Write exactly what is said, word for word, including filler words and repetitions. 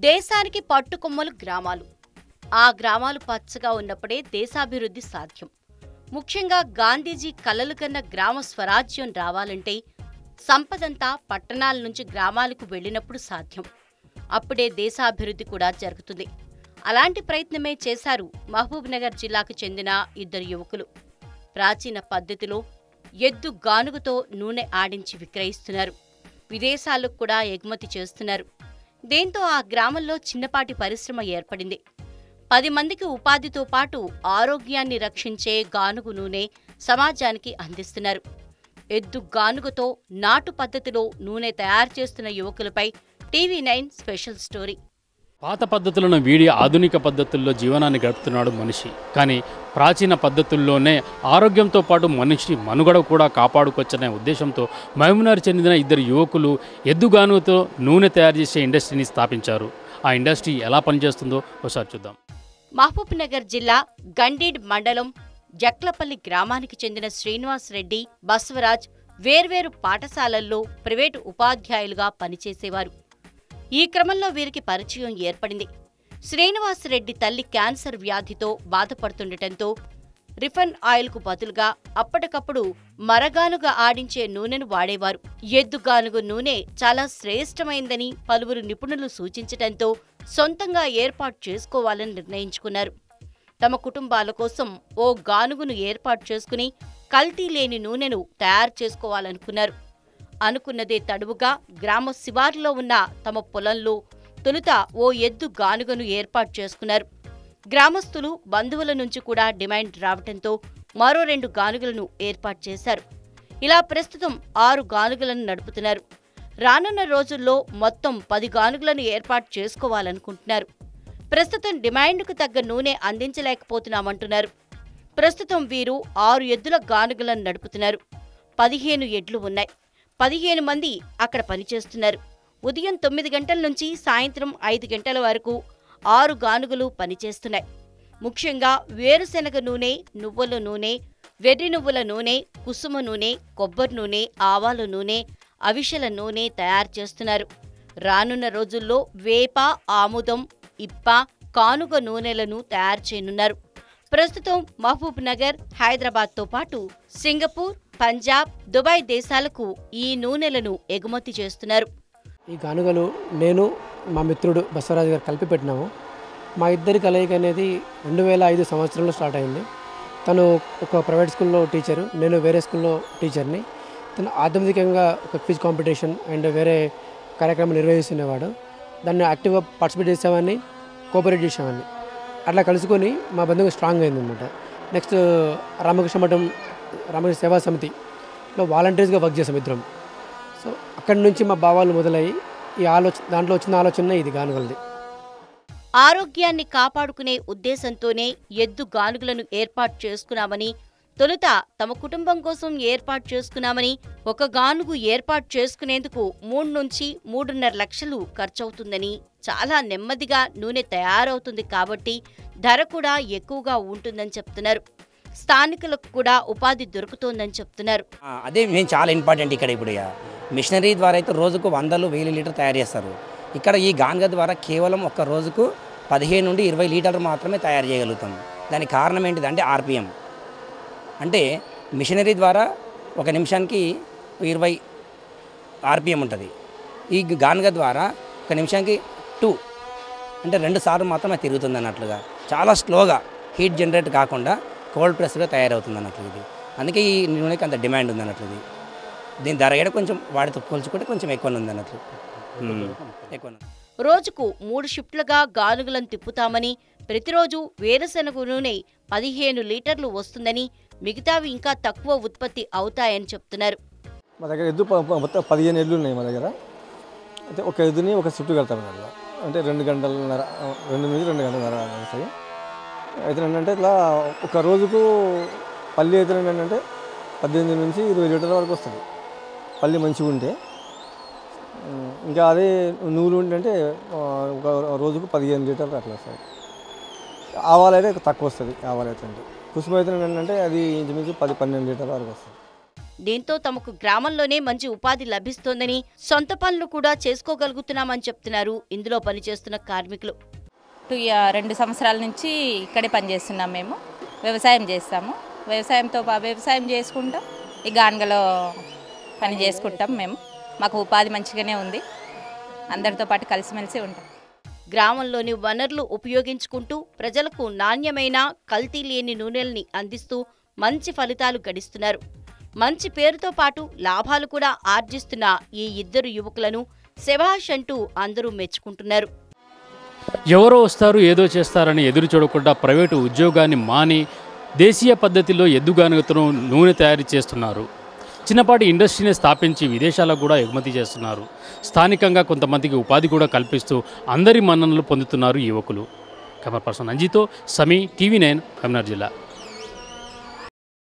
దేశానికి పట్టుకొమ్మలు గ్రామాలు. ఆ గ్రామాలు పచ్చగా ఉన్నప్పుడే దేశాభివృద్ధి సాధ్యం. ముఖ్యంగా గాంధీజీ కలలు కన్న గ్రామ స్వరాజ్యం రావాలంటే సంపదంతా పట్టణాల నుంచి గ్రామాలకు వెళ్లినప్పుడు సాధ్యం. అప్పుడే దేశాభివృద్ధి కూడా జరుగుతుంది. అలాంటి ప్రయత్నమే చేశారు మహబూబ్నగర్ జిల్లాకు చెందిన ఇద్దరు యువకులు. ప్రాచీన పద్ధతిలో ఎద్దు గానుగతో నూనె ఆడించి విక్రయిస్తున్నారు. విదేశాలకు కూడా ఎగుమతి చేస్తున్నారు. దీంతో ఆ గ్రామంలో చిన్నపాటి పరిశ్రమ ఏర్పడింది. పది మందికి ఉపాధితో పాటు ఆరోగ్యాన్ని రక్షించే గానుగు నూనె సమాజానికి అందిస్తున్నారు. ఎద్దు గానుగతో నాటు పద్ధతిలో నూనె తయారు చేస్తున్న యువకులపై టీవీ నైన్ స్పెషల్ స్టోరీ. పాత పద్ధతులను వీడి ఆధునిక పద్ధతుల్లో జీవనాన్ని గడుపుతున్నాడు మనిషి. కానీ ప్రాచీన పద్ధతుల్లోనే ఆరోగ్యంతో పాటు మనిషి మనుగడ కూడా కాపాడుకొచ్చనే ఉద్దేశంతో మహబూబ్నగర్ చెందిన ఇద్దరు యువకులు ఎద్దుగానుతో నూనె తయారు చేసే ఇండస్ట్రీని స్థాపించారు. ఆ ఇండస్ట్రీ ఎలా పనిచేస్తుందో ఒకసారి చూద్దాం. మహబూబ్నగర్ జిల్లా గండీడ్ మండలం జక్లపల్లి గ్రామానికి చెందిన శ్రీనివాస్ రెడ్డి, బసవరాజ్ వేర్వేరు పాఠశాలల్లో ప్రైవేటు ఉపాధ్యాయులుగా పనిచేసేవారు. ఈ క్రమంలో వీరికి పరిచయం ఏర్పడింది. శ్రీనివాసరెడ్డి తల్లి క్యాన్సర్ వ్యాధితో బాధపడుతుండటంతో రిఫైన్ ఆయిల్కు బదులుగా అప్పటికప్పుడు మరగానుగా ఆడించే నూనెను వాడేవారు. ఎద్దుగానుగు నూనె చాలా శ్రేష్టమైందని పలువురు నిపుణులు సూచించటంతో సొంతంగా ఏర్పాటు చేసుకోవాలని నిర్ణయించుకున్నారు. తమ కుటుంబాల కోసం ఓ గానుగును ఏర్పాటు చేసుకుని కల్తీ లేని నూనెను తయారు చేసుకోవాలనుకున్నారు. అనుకున్నదే తడువుగా గ్రామ శివారులో ఉన్న తమ పొలంలో తొలుత ఓ ఎద్దు గానుగను ఏర్పాటు చేసుకున్నారు. గ్రామస్తులు, బంధువుల నుంచి కూడా డిమాండ్ రావడంతో మరో రెండు గానుగలను ఏర్పాటు చేశారు. ఇలా ప్రస్తుతం ఆరు గానుగలను నడుపుతున్నారు. రానున్న రోజుల్లో మొత్తం పది గానుగలను ఏర్పాటు చేసుకోవాలనుకుంటున్నారు. ప్రస్తుతం డిమాండ్కు తగ్గ నూనె అందించలేకపోతున్నామంటున్నారు. ప్రస్తుతం వీరు ఆరు ఎద్దుల గానుగలను నడుపుతున్నారు. పదిహేను ఎడ్లు ఉన్నాయి. పదిహేను మంది అక్కడ పనిచేస్తున్నారు. ఉదయం తొమ్మిది గంటల నుంచి సాయంత్రం ఐదు గంటల వరకు ఆరు గానుగలు పనిచేస్తున్నాయి. ముఖ్యంగా వేరుశెనగ నూనె, నువ్వుల నూనె, వెర్రి నువ్వుల నూనె, కుసుమ నూనె, కొబ్బరి నూనె, ఆవాల నూనె, అవిసెల నూనె తయారు చేస్తున్నారు. రానున్న రోజుల్లో వేప, ఆముదం, ఇప్ప, కానుగ నూనెలను తయారు చేయనున్నారు. ప్రస్తుతం మహబూబ్ నగర్, హైదరాబాద్తో పాటు సింగపూర్, పంజాబ్, దుబాయ్ దేశాలకు ఈ నూనెలను ఎగుమతి చేస్తున్నారు. ఈ గానుగలు నేను మా మిత్రుడు బసవరాజు గారు కలిపి పెట్టినాము. మా ఇద్దరి కలయిక అనేది రెండు వేల ఐదు సంవత్సరంలో స్టార్ట్ అయింది. తను ఒక ప్రైవేట్ స్కూల్లో టీచరు, నేను వేరే స్కూల్లో టీచర్ని. తను ఆధునికంగా ఒక క్విజ్ కాంపిటీషన్ అండ్ వేరే కార్యక్రమం నిర్వహిస్తున్నవాడు. దాన్ని యాక్టివ్గా పార్టిసిపేట్ చేసేవాడిని, కోఆపరేట్ చేసేవాడిని. అట్లా కలుసుకొని మా బంధువు స్ట్రాంగ్ అయిందనమాట. నెక్స్ట్ రామకృష్ణ మఠం రామకృష్ణ సేవా సమితిలో వాలంటీర్స్గా వర్క్ చేసాం ఇద్దరం. సో అక్కడి నుంచి మా భావాలు మొదలయ్యి ఈ ఆలోచన దాంట్లో వచ్చిన ఆలోచన ఇది గానుగలది. ఆరోగ్యాన్ని కాపాడుకునే ఉద్దేశంతోనే ఎద్దు గానుగలను ఏర్పాటు చేసుకున్నామని, తొలుత తమ కుటుంబం కోసం ఏర్పాటు చేసుకున్నామని, ఒక గానుగు ఏర్పాటు చేసుకునేందుకు మూడు నుంచి మూడున్నర లక్షలు ఖర్చవుతుందని, చాలా నెమ్మదిగా నూనె తయారవుతుంది కాబట్టి ధర కూడా ఎక్కువగా ఉంటుందని చెప్తున్నారు. స్థానికులకు కూడా ఉపాధి దొరుకుతోందని చెప్తున్నారు. అదే మేము చాలా ఇంపార్టెంట్. ఇక్కడ ఇప్పుడు మిషనరీ ద్వారా అయితే రోజుకు వందలు వేలు లీటర్ తయారు చేస్తారు. ఇక్కడ ఈ గానుగ ద్వారా కేవలం ఒక్క రోజుకు పదిహేను నుండి ఇరవై లీటర్లు మాత్రమే తయారు చేయగలుగుతాం. దానికి కారణం ఏంటిదంటే ఆర్పిఎం. అంటే మిషనరీ ద్వారా ఒక నిమిషానికి ఇరవై ఆర్పిఎం ఉంటుంది. ఈ గానుగ ద్వారా ఒక నిమిషానికి టూ అంటే రెండు సార్లు మాత్రమే తిరుగుతుంది అన్నట్లుగా. చాలా స్లోగా హీట్ జనరేట్ కాకుండా కోల్డ్ ప్రెస్గా తయారవుతుంది అన్నట్లు ఇది. అందుకే ఈ నూనెకి అంత డిమాండ్ ఉంది అన్నట్లు. ఇది దీని ధర కూడా కొంచెం వాటితో పోల్చుకుంటే కొంచెం ఎక్కువ ఉంది అన్నట్లు. ఎక్కువ రోజుకు మూడు షిఫ్ట్లుగా గానుగలను తిప్పుతామని, ప్రతిరోజు వేరుశెనగ నూనె పదిహేను లీటర్లు వస్తుందని, మిగతావి ఇంకా తక్కువ ఉత్పత్తి అవుతాయని చెప్తున్నారు. మా దగ్గర ఎద్దు మొత్తం పదిహేను ఎడ్లు ఉన్నాయి మా దగ్గర. అయితే ఒక ఎద్దుని ఒక షిఫ్ట్ కడతాం అట్లా. అంటే రెండు గంటలన్నర రెండు నుంచి రెండు గంటలన్నర వస్తాయి. అయితే ఏంటంటే ఇట్లా ఒక రోజుకు పల్లి అయితే ఏంటంటే పద్దెనిమిది నుంచి ఇరవై లీటర్ల వరకు వస్తుంది పల్లి మంచిగా ఉంటే. ఇంకా అదే నువ్వులు ఉంటే ఒక రోజుకు పదిహేను లీటర్లు అట్లా వస్తాయి. ఆవాలు అయితే తక్కువ వస్తుంది. ఆవాలు అయితే అంటే కుసుమ అయితే ఏంటంటే అది ఇంచుమించు పది పన్నెండు లీటర్ల వరకు వస్తుంది. దీంతో తమకు గ్రామంలోనే మంచి ఉపాధి లభిస్తోందని, సొంత పనులు కూడా చేసుకోగలుగుతున్నామని చెప్తున్నారు ఇందులో పనిచేస్తున్న కార్మికులు. టూ రెండు సంవత్సరాల నుంచి ఇక్కడే పనిచేస్తున్నాం. మేము వ్యవసాయం చేస్తాము. వ్యవసాయంతో వ్యవసాయం చేసుకుంటాం, ఈ గాన్గలో పని చేసుకుంటాం. మేము మాకు ఉపాధి మంచిగానే ఉంది. అందరితో పాటు కలిసిమెలిసి ఉంటాం. గ్రామంలోని వనరులు ఉపయోగించుకుంటూ ప్రజలకు నాణ్యమైన కల్తీ లేని నూనెల్ని అందిస్తూ మంచి ఫలితాలు గడిస్తున్నారు. మంచి పేరుతో పాటు లాభాలు కూడా ఆర్జిస్తున్న ఈ ఇద్దరు యువకులను శభాష్ అంటూ అందరూ మెచ్చుకుంటున్నారు. ఎవరో వస్తారు ఏదో చేస్తారని ఎదురు చూడకుండా ప్రైవేటు ఉద్యోగాన్ని మాని దేశీయ పద్ధతిలో ఎద్దుగానుగతో నూనె తయారు చేస్తున్నారు. చిన్నపాటి ఇండస్ట్రీని స్థాపించి విదేశాలకు కూడా ఎగుమతి చేస్తున్నారు. స్థానికంగా కొంతమందికి ఉపాధి కూడా కల్పిస్తూ అందరి మన్ననలు పొందుతున్నారు యువకులు. కెమెరా పర్సన్ అంజితో సమీ, టీవీ నైన్, కరీంనగర్ జిల్లా.